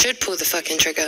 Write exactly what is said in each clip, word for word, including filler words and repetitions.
should pull the fucking trigger.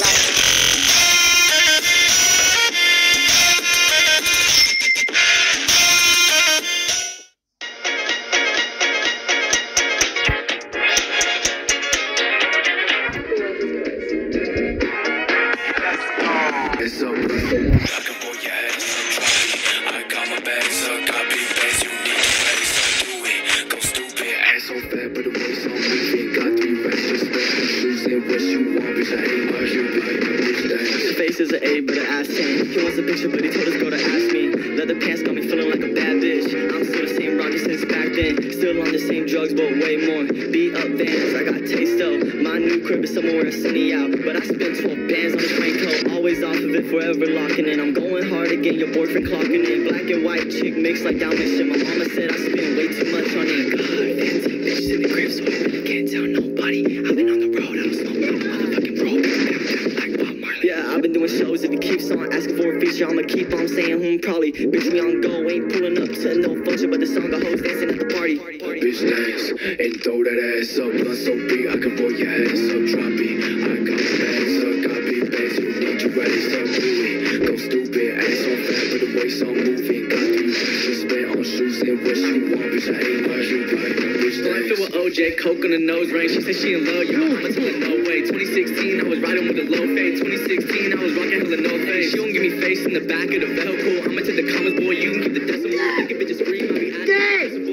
It's so good. I can pull your ass so drop I got my bags so copy bags. You need to ready, so do it. Go stupid, ass so fat, but the way so moving. Got three racks, just spend on shoes and what you want, bitch. I ain't much, you like my bitch that. His face is an A, but an ass ten. He wants a picture, but he told his girl to ask me. Leather pants got me feeling like a bad bitch. I'm still the same Roger since back then. Still on the same drugs, but way more. Beat up Vans, I got taste though. My new crib is somewhere where sunny out, but I spent twelve bands on this raincoat. Always off of it, forever locking in. I'm going hard again, your boyfriend clocking in. Black and white chick mixed like diamond shit. My mama said I spend way too much on it. God, fancy bitches in the crib, so I really can't tell nobody. I've been on the road, I don't smoke no motherfucking bro. Like Bob Marley. Yeah, I've been doing shows. If he keeps on asking for a feature, I'ma keep on saying hmm, probably. Bitch, we on go, ain't pulling up to no function, but the song the hoes dancing at the party. Bitch, dance and throw that ass up. Blunt so big, I can pull your ass up. Drop it. I got my bags up, copy bags. You need you ready, so do it. Go stupid, ass so fat, but the waist so moving. Got three racks, just spend on shoes and what you want, bitch. I ain't much, you like my bitch I dance. feel with O J, coke on the nose ring. She said she in love, yo, I'ma tell her no way. twenty sixteen, I was riding with a low fade. twenty sixteen, I was rocking hella no face. She don't give me face in the back of the vehicle. I'ma take the comments, boy, you can keep the decimal. Thinking bitches free, I'll be acting.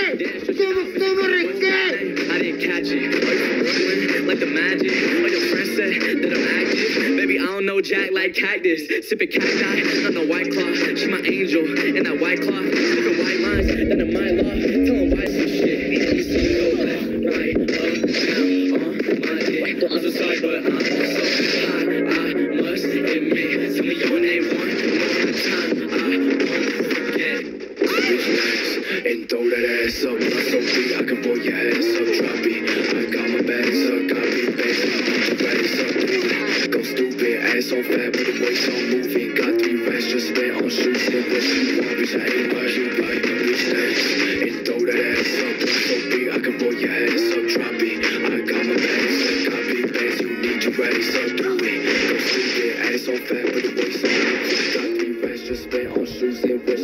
I didn't catch it. Are you Brooklyn? Like the magic? Or your friend said that I'm active? Baby, I don't know Jack like cactus. Sipping cacti, not no white claw. She my angel in that white claw. Sipping white lines, then in my law. Tell him why some shit. You see me go left, right, up, down, on my dick. I'm so sorry, but I'm so high. I must admit. Tell me your name one more time. I won't forget. Bitch, dance and throw that ass up. Blunt so big, I can pull your ass up. Drop it. I got my bags up, copy bags. You need you ready, so do it. Go stupid, ass so fat, but the waist so moving. Got three racks, just spend on shoes and what you want, bitch. I ain't much, you like my bitch dance and throw that ass up. Blunt so big, I can pull your ass up. Drop it. I got my bags up, copy bags. You need you ready, so do it. Go stupid, ass so fat, but the waist so moving. Got three racks, just spend on shoes and what